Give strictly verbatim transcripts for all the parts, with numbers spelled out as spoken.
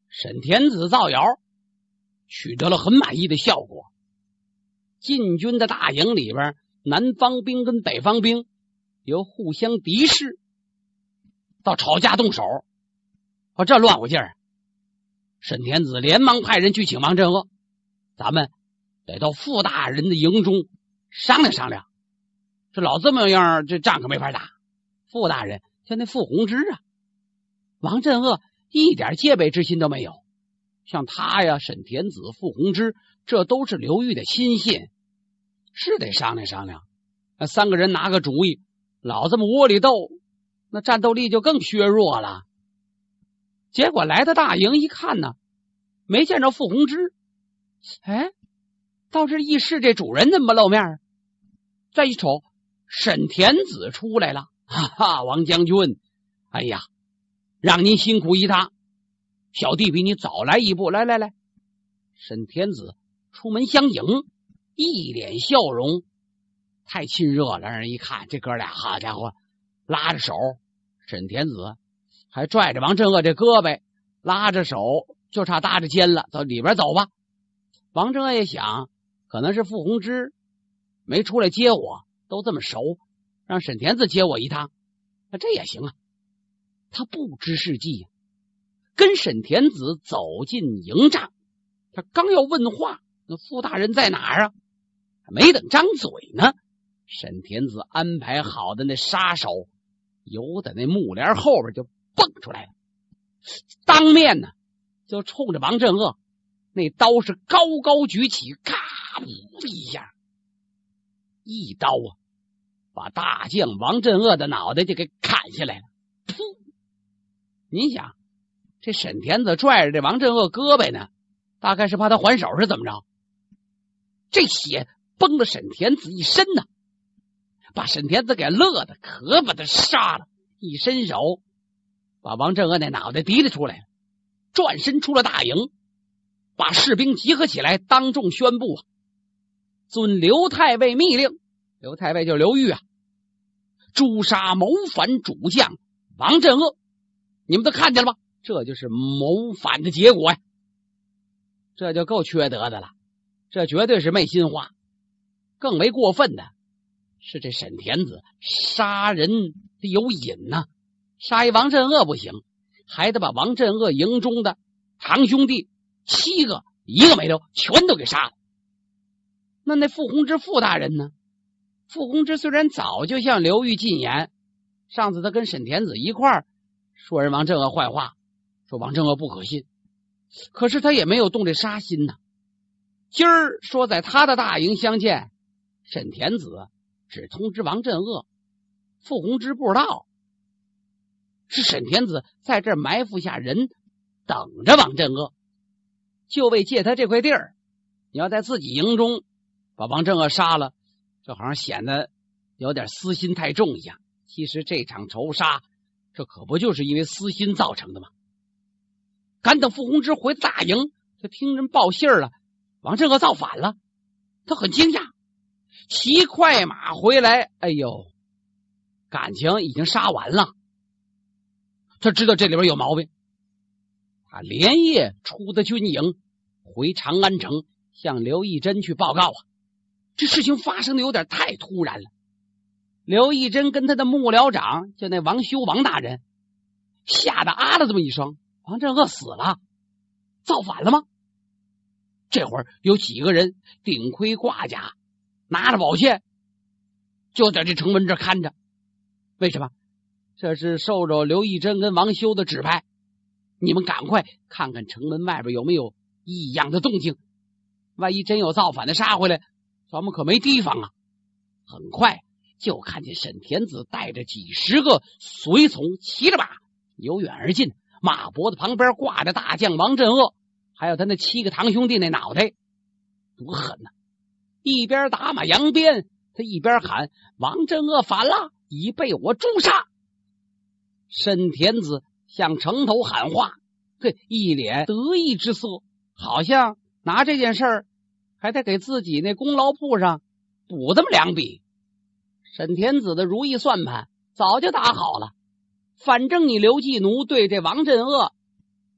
沈田子造谣取得了很满意的效果。晋军的大营里边，南方兵跟北方兵由互相敌视到吵架动手，哦，这乱乎劲儿。沈田子连忙派人去请王镇恶，咱们得到傅大人的营中商量商量。这老这么样，这仗可没法打。傅大人像那傅弘之啊，王镇恶一点戒备之心都没有。像他呀，沈田子、傅弘之，这都是刘裕的亲信，是得商量商量。那三个人拿个主意，老这么窝里斗，那战斗力就更削弱了。结果来到大营一看呢，没见着傅弘之，哎，倒是议事这主人怎么露面？再一瞅，沈田子出来了，哈哈，王将军，哎呀，让您辛苦一趟，小弟比你早来一步，来来来。沈田子出门相迎，一脸笑容，太亲热了，让人一看这哥俩，好家伙，拉着手，沈田子还拽着王镇恶这胳膊，拉着手就差搭着肩了，走里边走吧。王镇恶也想，可能是傅弘之没出来接我，都这么熟，让沈田子接我一趟，那这也行啊。他不知是计，跟沈田子走进营帐，他刚要问话，那傅大人在哪儿啊？没等张嘴呢，沈田子安排好的那杀手由在那幕帘后边就蹦出来了，当面呢就冲着王镇恶，那刀是高高举起，咔一下，一刀啊，把大将王镇恶的脑袋就给砍下来了。噗！您想，这沈田子拽着这王镇恶胳膊呢，大概是怕他还手是怎么着？这血崩了沈田子一身呢，把沈田子给乐的，可把他杀了。一伸手把王镇恶那脑袋提了出来，转身出了大营，把士兵集合起来，当众宣布啊，遵刘太尉密令，刘太尉就是刘裕啊，诛杀谋反主将王镇恶。你们都看见了吧？这就是谋反的结果呀，这就够缺德的了，这绝对是昧心话。更为过分的是，这沈田子杀人得有瘾呐、啊，杀一王镇恶不行，还得把王镇恶营中的堂兄弟七个一个没留，全都给杀了。那那傅弘之傅大人呢？傅弘之虽然早就向刘裕进言，上次他跟沈田子一块儿说人王镇恶坏话，说王镇恶不可信，可是他也没有动这杀心呐。今儿说在他的大营相见，沈田子只通知王镇恶，傅弘之不知道，是沈田子在这儿埋伏下人，等着王镇恶，就为借他这块地儿。你要在自己营中把王镇恶杀了，这好像显得有点私心太重一样。其实这场仇杀，这可不就是因为私心造成的吗？赶等傅弘之回大营，就听人报信了，王镇恶造反了，他很惊讶，骑快马回来，哎呦，感情已经杀完了。他知道这里边有毛病，他连夜出的军营，回长安城向刘义珍去报告啊。这事情发生的有点太突然了。刘义珍跟他的幕僚长就那王修王大人吓得啊了这么一声，王镇恶死了，造反了吗？这会儿有几个人顶盔挂甲，拿着宝剑，就在这城门这看着。为什么？这是受着刘义珍跟王修的指派，你们赶快看看城门外边有没有异样的动静，万一真有造反的杀回来，咱们可没提防啊。很快就看见沈田子带着几十个随从骑着马由远而近，马脖子旁边挂着大将王镇恶，还有他那七个堂兄弟那脑袋，多狠呐、啊！一边打马扬鞭，他一边喊：王镇恶反了，已被我诛杀。沈田子向城头喊话，嘿，一脸得意之色，好像拿这件事儿还得给自己那功劳簿上补这么两笔。沈田子的如意算盘早就打好了，反正你刘季奴对这王镇恶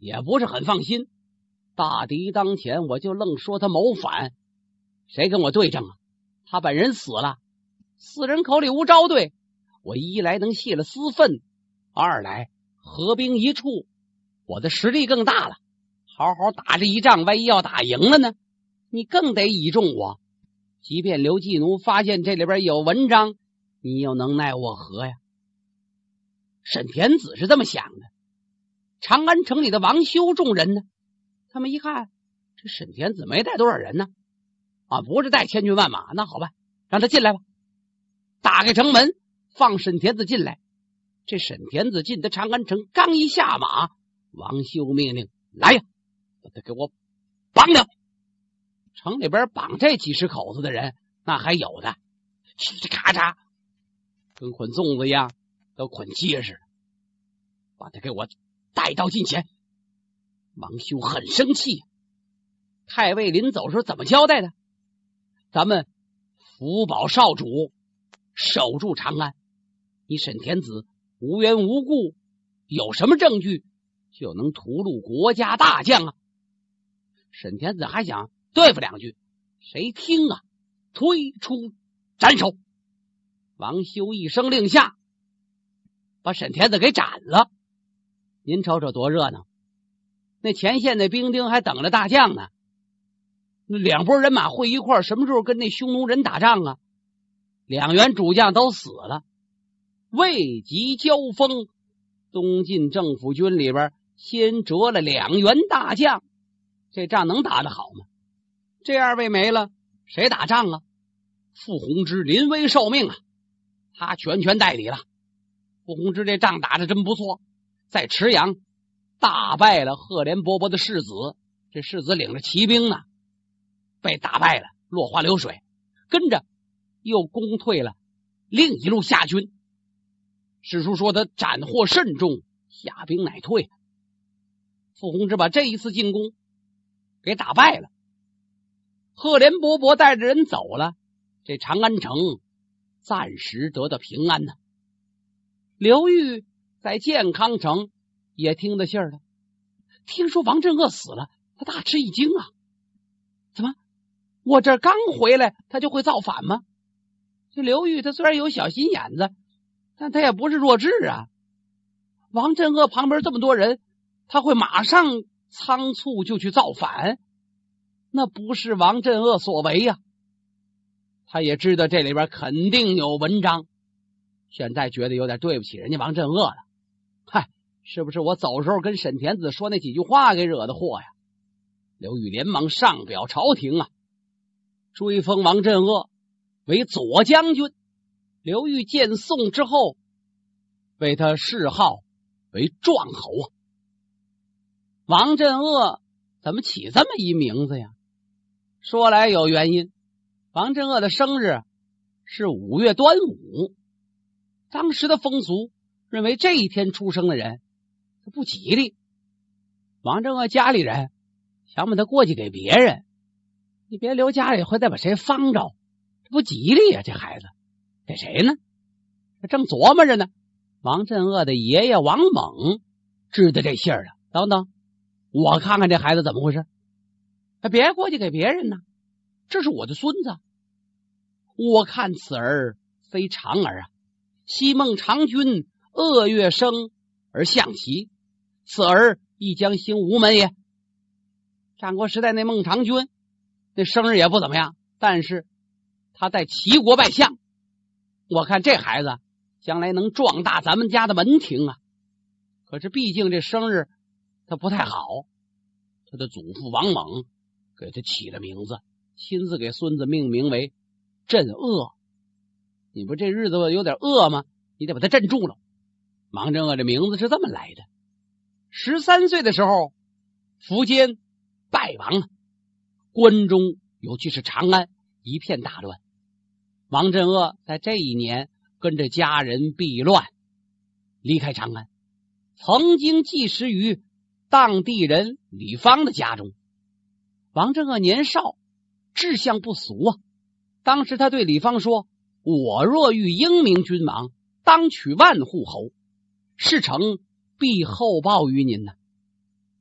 也不是很放心。大敌当前，我就愣说他谋反，谁跟我对证啊？他本人死了，四人口里无招对，我一来能泄了私愤，二来合兵一处，我的实力更大了。好好打这一仗，万一要打赢了呢，你更得倚重我。即便刘季奴发现这里边有文章，你又能奈我何呀？沈田子是这么想的。长安城里的王修众人呢，他们一看这沈田子没带多少人呢，啊，不是带千军万马，那好吧，让他进来吧。打开城门，放沈田子进来。这沈田子进的长安城，刚一下马，王修命令：来呀，把他给我绑了。城里边绑这几十口子的人，那还有的嘁嘁咔嚓，跟捆粽子一样，都捆结实了。把他给我带到近前。王修很生气，太尉临走时候怎么交代的？咱们福保少主守住长安，你沈田子无缘无故，有什么证据就能屠戮国家大将啊？沈田子还想对付两句，谁听啊？推出斩首。王修一声令下，把沈田子给斩了。您瞅瞅多热闹，那前线那兵丁还等着大将呢。两拨人马会一块儿，什么时候跟那匈奴人打仗啊？两员主将都死了，未及交锋，东晋政府军里边先折了两员大将，这仗能打得好吗？这二位没了，谁打仗啊？傅弘之临危受命啊，他全权代理了。傅弘之这仗打得真不错，在池阳大败了赫连勃勃的世子，这世子领着骑兵呢，被打败了，落花流水，跟着又攻退了另一路夏军。史书说他斩获甚众，下兵乃退。傅弘之把这一次进攻给打败了，赫连勃勃带着人走了，这长安城暂时得到平安呢。刘裕在建康城也听得信儿了，听说王镇恶死了，他大吃一惊啊！怎么，我这刚回来，他就会造反吗？这刘裕他虽然有小心眼子，但他也不是弱智啊。王镇恶旁边这么多人，他会马上仓促就去造反？那不是王镇恶所为呀、啊。他也知道这里边肯定有文章，现在觉得有点对不起人家王镇恶了。嗨，是不是我走时候跟沈田子说那几句话给惹的祸呀？刘裕连忙上表朝廷啊，追封王镇恶为左将军。刘裕见宋之后，为他谥号为壮侯啊。王镇恶怎么起这么一名字呀？说来有原因，王镇恶的生日是五月端午，当时的风俗认为这一天出生的人他不吉利。王镇恶家里人想把他过继给别人，你别留家里会再把谁方着，这不吉利呀、啊、这孩子给谁呢？正琢磨着呢，王镇恶的爷爷王猛知道这信儿了。等等，我看看这孩子怎么回事，别过继给别人呢，这是我的孙子。我看此儿非常儿啊，昔孟尝君恶月生而象其，此儿亦将兴吴门也。战国时代那孟尝君那生日也不怎么样，但是他在齐国拜相，我看这孩子将来能壮大咱们家的门庭啊。可是毕竟这生日他不太好，他的祖父王猛给他起了名字，亲自给孙子命名为镇恶。你不这日子有点恶吗？你得把他镇住了。王镇恶这名字是这么来的。十三岁的时候，苻坚败亡了，关中尤其是长安一片大乱。王镇恶在这一年跟着家人避乱，离开长安，曾经寄食于当地人李方的家中。王镇恶年少，志向不俗啊。当时他对李方说：我若遇英明君王，当取万户侯，事成必厚报于您呢。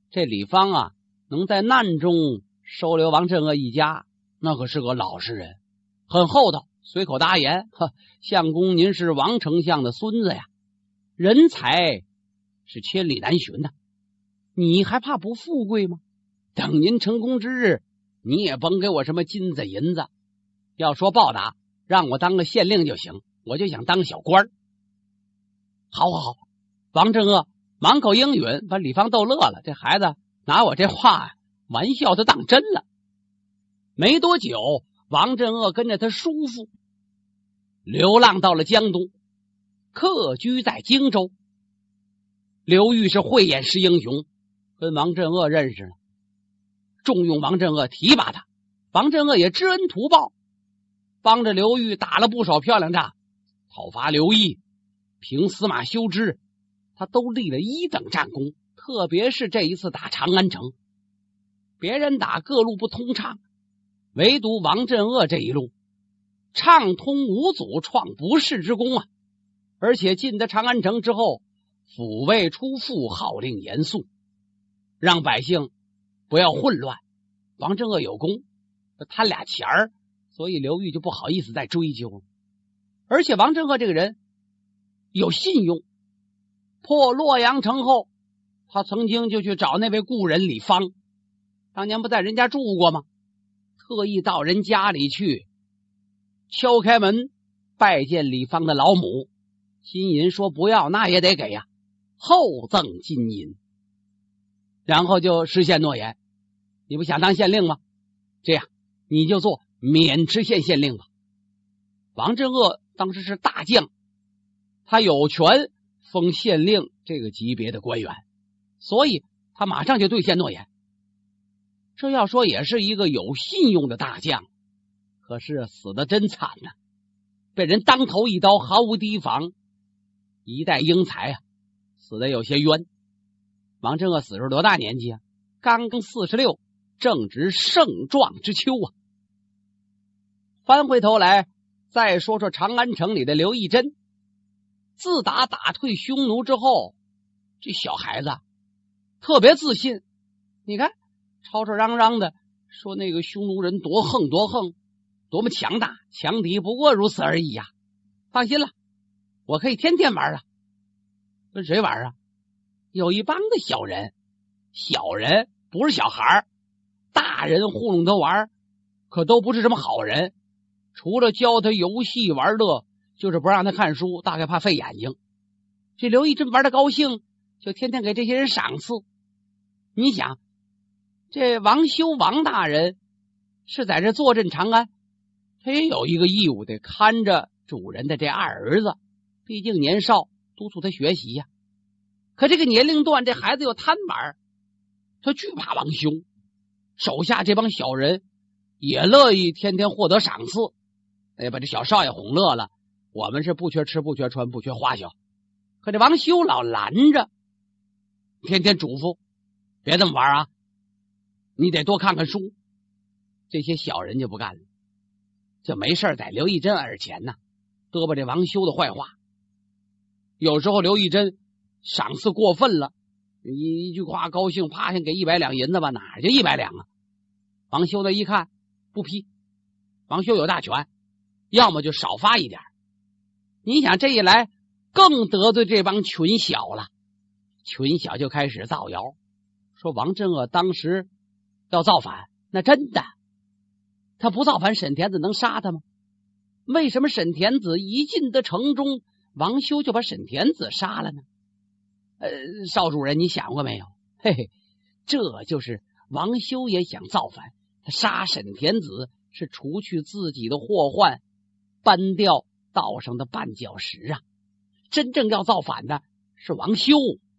这李芳啊，能在难中收留王镇恶一家，那可是个老实人，很厚道，随口答言：“呵，相公您是王丞相的孙子呀，人才是千里难寻的，你还怕不富贵吗？等您成功之日，你也甭给我什么金子银子，要说报答，让我当个县令就行，我就想当小官儿。”好好好，王镇恶满口应允，把李芳逗乐了。这孩子拿我这话玩笑都当真了。没多久，王镇恶跟着他叔父流浪到了江东，客居在荆州。刘裕是慧眼识英雄，跟王镇恶认识了，重用王镇恶，提拔他。王镇恶也知恩图报，帮着刘裕打了不少漂亮仗，讨伐刘毅，平司马修之，他都立了一等战功。特别是这一次打长安城，别人打各路不通畅，唯独王镇恶这一路畅通无阻，创不世之功啊！而且进得长安城之后，抚慰出复，号令严肃，让百姓不要混乱。王镇恶有功，贪俩钱儿，所以刘裕就不好意思再追究了。而且王镇恶这个人有信用，破洛阳城后，他曾经就去找那位故人李芳，当年不在人家住过吗？特意到人家里去敲开门拜见李芳的老母，金银说不要那也得给呀、啊，厚赠金银，然后就实现诺言。你不想当县令吗？这样你就做渑池县县令吧。王镇恶当时是大将，他有权封县令这个级别的官员，所以他马上就兑现诺言。这要说也是一个有信用的大将，可是死得真惨呐、啊，被人当头一刀，毫无提防，一代英才啊，死得有些冤。王镇恶死时多大年纪啊？刚刚四十六，正值盛壮之秋啊。翻回头来再说说长安城里的刘义珍，自打打退匈奴之后，这小孩子特别自信，你看吵吵嚷嚷的说那个匈奴人多横多横，多么强大，强敌不过如此而已呀、啊！放心了，我可以天天玩啊。跟谁玩啊？有一帮的小人，小人不是小孩，大人糊弄他玩，可都不是什么好人。除了教他游戏玩乐，就是不让他看书，大概怕费眼睛。这刘义珍玩的高兴，就天天给这些人赏赐。你想，这王修王大人是在这坐镇长安，他也有一个义务，得看着主人的这二儿子，毕竟年少，督促他学习呀、啊。可这个年龄段，这孩子又贪玩，他惧怕王修，手下这帮小人也乐意天天获得赏赐，哎，把这小少爷哄乐了。我们是不缺吃不缺穿不缺花销，可这王修老拦着，天天嘱咐别这么玩啊，你得多看看书。这些小人就不干了，就没事在刘义珍耳前呢嘚啵这王修的坏话。有时候刘义珍赏赐过分了，一一句话高兴，啪先给一百两银子吧，哪就一百两啊？王修呢一看不批，王修有大权，要么就少发一点。你想这一来更得罪这帮群小了，群小就开始造谣，说王镇恶当时要造反，那真的，他不造反沈田子能杀他吗？为什么沈田子一进得城中，王修就把沈田子杀了呢？呃，少主人你想过没有？嘿嘿，这就是王修也想造反，他杀沈田子是除去自己的祸患，搬掉道上的绊脚石啊！真正要造反的是王修。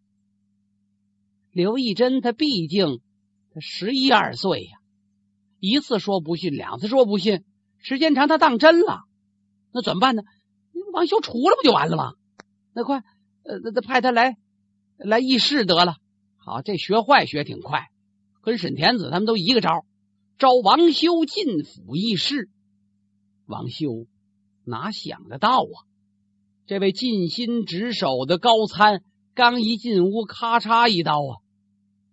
刘义珍他毕竟他十一二岁呀、啊，一次说不信，两次说不信，时间长他当真了，那怎么办呢？王修除了不就完了吗？那快，呃，那派他来来议事得了。好，这学坏学挺快，跟沈田子他们都一个招，招王修进府议事。王修哪想得到啊？这位尽心职守的高参刚一进屋，咔嚓一刀啊，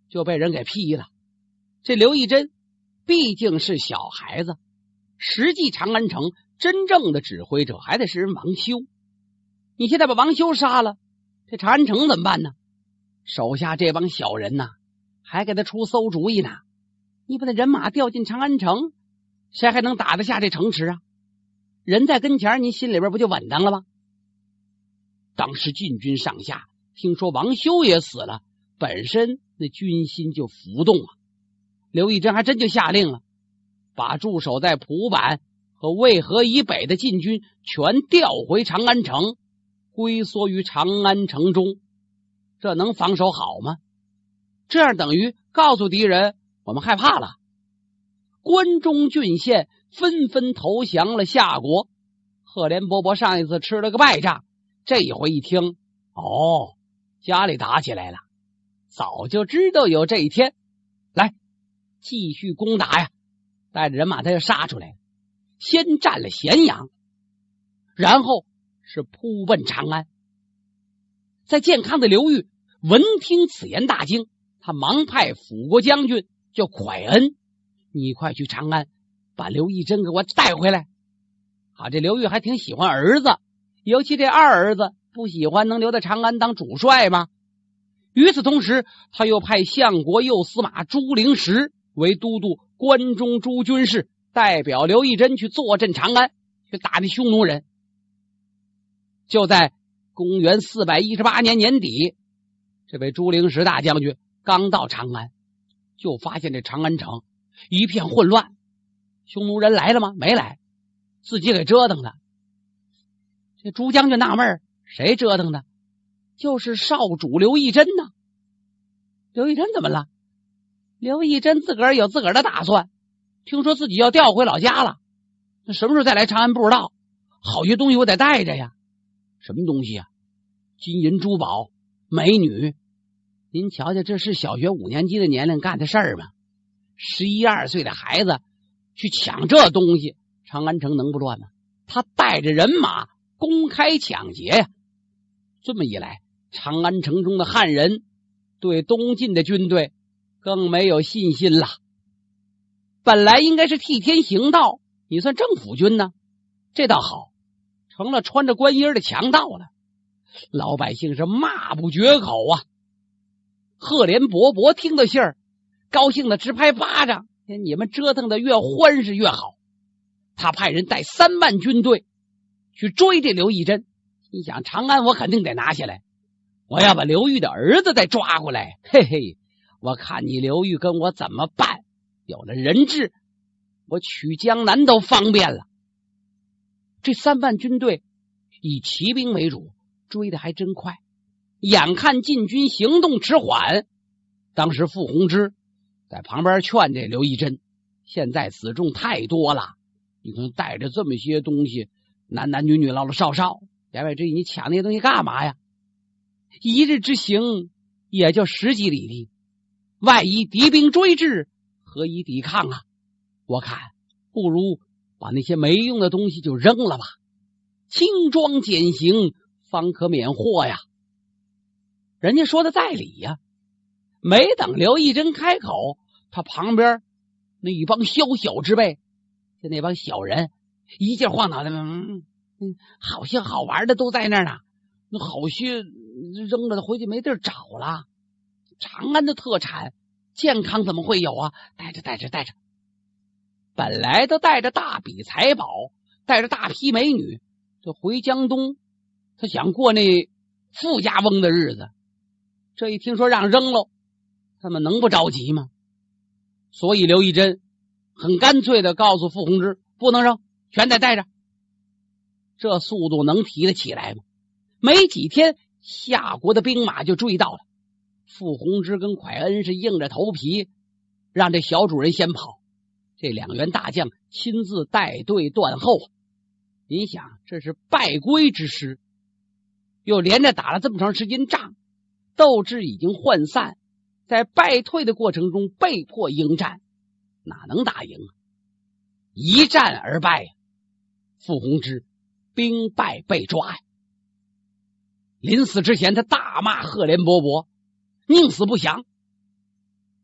就被人给批了。这刘义珍毕竟是小孩子，实际长安城真正的指挥者还得是人王修。你现在把王修杀了，这长安城怎么办呢？手下这帮小人呐，还给他出馊主意呢。你把那人马调进长安城，谁还能打得下这城池啊？人在跟前，你心里边不就稳当了吗？当时禁军上下听说王修也死了，本身那军心就浮动啊。刘义珍还真就下令了，把驻守在蒲坂和渭河以北的禁军全调回长安城，龟缩于长安城中。这能防守好吗？这样等于告诉敌人我们害怕了。关中郡县纷纷投降了夏国。赫连勃勃上一次吃了个败仗，这一回一听，哦，家里打起来了，早就知道有这一天。来，继续攻打呀！带着人马他就杀出来了，先占了咸阳，然后是扑奔长安。在健康的刘裕闻听此言大惊，他忙派辅国将军叫蒯恩，你快去长安把刘义珍给我带回来。好，这刘裕还挺喜欢儿子，尤其这二儿子不喜欢能留在长安当主帅吗？与此同时，他又派相国右司马朱灵石为都督关中诸军事，代表刘义珍去坐镇长安，去打那匈奴人。就在公元四百一十八年年底，这位朱灵石大将军刚到长安，就发现这长安城一片混乱。匈奴人来了吗？没来，自己给折腾的。这朱将军纳闷，谁折腾的？就是少主刘义珍呢。刘义珍怎么了？刘义珍自个儿有自个儿的打算，听说自己要调回老家了，那什么时候再来长安不知道，好些东西我得带着呀。什么东西啊？金银珠宝、美女。您瞧瞧，这是小学五年级的年龄干的事儿吗？十一二岁的孩子去抢这东西，长安城能不乱吗？他带着人马公开抢劫呀。这么一来，长安城中的汉人对东晋的军队更没有信心了。本来应该是替天行道，你算政府军呢，这倒好，成了穿着官衣的强盗了。老百姓是骂不绝口啊。赫连勃勃听到信儿，高兴的直拍巴掌，你们折腾的越欢实越好。他派人带三万军队去追这刘义珍，心想长安我肯定得拿下来，我要把刘裕的儿子再抓过来，嘿嘿，我看你刘裕跟我怎么办。有了人质，我取江南都方便了。这三万军队以骑兵为主，追的还真快。眼看晋军行动迟缓，当时傅弘之在旁边劝这刘义珍，现在死众太多了，你可能带着这么些东西，男男女女老老少少，言外之意你抢那些东西干嘛呀？一日之行也就十几里地，万一敌兵追至，何以抵抗啊？我看不如把那些没用的东西就扔了吧，轻装简行，方可免祸呀。人家说的在理呀。没等刘义珍开口，他旁边那一帮宵小之辈，就那帮小人一劲晃脑袋，嗯嗯，好些好玩的都在那儿呢，那好些扔了回去没地儿找了。长安的特产健康怎么会有啊？带着带着带着，本来都带着大笔财宝，带着大批美女，就回江东，他想过那富家翁的日子。这一听说让扔喽，他们能不着急吗？所以刘义珍很干脆的告诉傅弘之，不能扔，全得带着。这速度能提得起来吗？没几天，夏国的兵马就追到了。傅弘之跟蒯恩是硬着头皮让这小主人先跑，这两员大将亲自带队断后。您想，这是败归之师，又连着打了这么长时间仗，斗志已经涣散，在败退的过程中被迫应战，哪能打赢啊？一战而败呀！傅弘之兵败被抓呀！临死之前，他大骂赫连勃勃，宁死不降。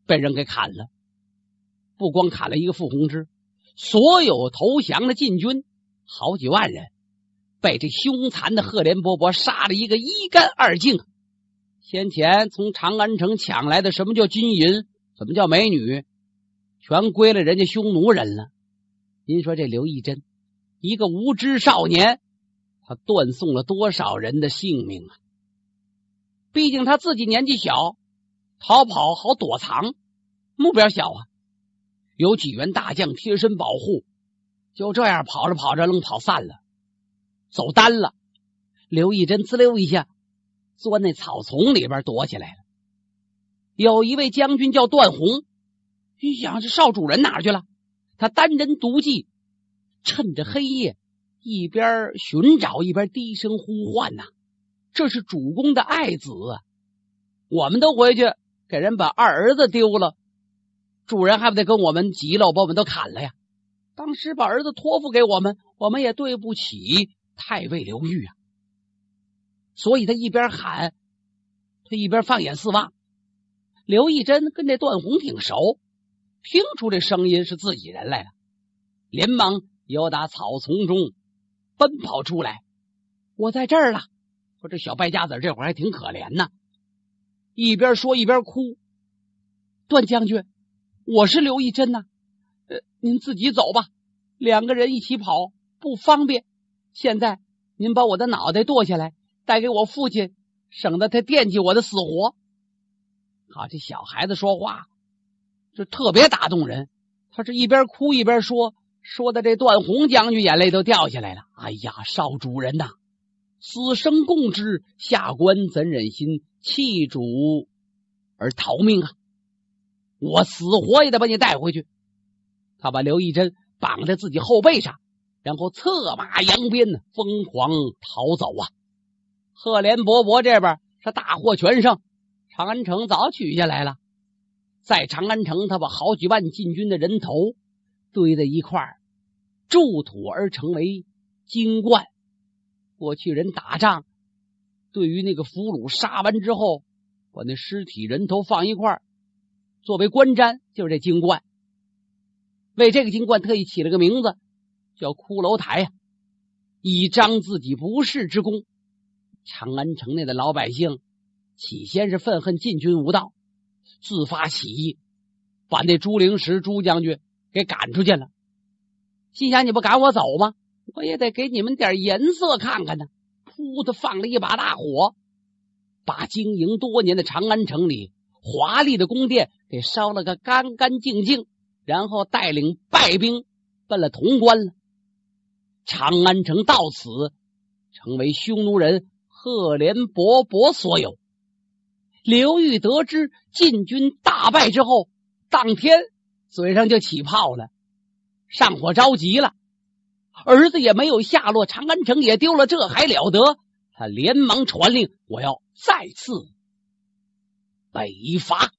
被人给砍了。不光砍了一个傅弘之，所有投降的禁军好几万人被这凶残的赫连勃勃杀了一个一干二净。先前从长安城抢来的什么叫金银，什么叫美女，全归了人家匈奴人了。您说这刘义珍一个无知少年，他断送了多少人的性命啊！毕竟他自己年纪小，逃跑好躲藏，目标小啊。有几员大将贴身保护，就这样跑着跑着愣跑散了，走单了。刘义珍滋溜一下钻那草丛里边躲起来了。有一位将军叫段宏，一想这少主人哪去了？他单人独骑，趁着黑夜一边寻找一边低声呼唤呐、啊，这是主公的爱子啊！我们都回去给人把二儿子丢了，主人还不得跟我们急了，把我们都砍了呀？当时把儿子托付给我们，我们也对不起太尉刘裕啊！所以他一边喊，他一边放眼四望。刘义珍跟这段宏挺熟，听出这声音是自己人来了，连忙由打草丛中奔跑出来。我在这儿了。说这小败家子这会儿还挺可怜呢，一边说一边哭。段将军，我是刘义珍呐、啊，呃，您自己走吧，两个人一起跑不方便。现在您把我的脑袋剁下来，带给我父亲，省得他惦记我的死活。好，这小孩子说话就特别打动人，他是一边哭一边说，说的这段宏将军眼泪都掉下来了。哎呀，少主人呐，死生共之，下官怎忍心弃主而逃命啊？我死活也得把你带回去。他把刘义珍绑在自己后背上，然后策马扬鞭，疯狂逃走啊！赫连勃勃这边是大获全胜，长安城早取下来了。在长安城，他把好几万禁军的人头堆在一块儿，筑土而成为金冠。过去人打仗，对于那个俘虏杀完之后，把那尸体人头放一块儿，作为冠瞻，就是这金冠。为这个金冠特意起了个名字，叫骷髅台啊，以彰自己不世之功。长安城内的老百姓起先是愤恨禁军无道，自发起义，把那朱灵石朱将军给赶出去了。心想你不赶我走吗？我也得给你们点颜色看看呢。噗的放了一把大火，把经营多年的长安城里华丽的宫殿给烧了个干干净净，然后带领败兵奔了潼关了。长安城到此成为匈奴人赫连勃勃所有。刘裕得知晋军大败之后，当天嘴上就起泡了，上火着急了，儿子也没有下落，长安城也丢了，这还了得？他连忙传令，我要再次北伐。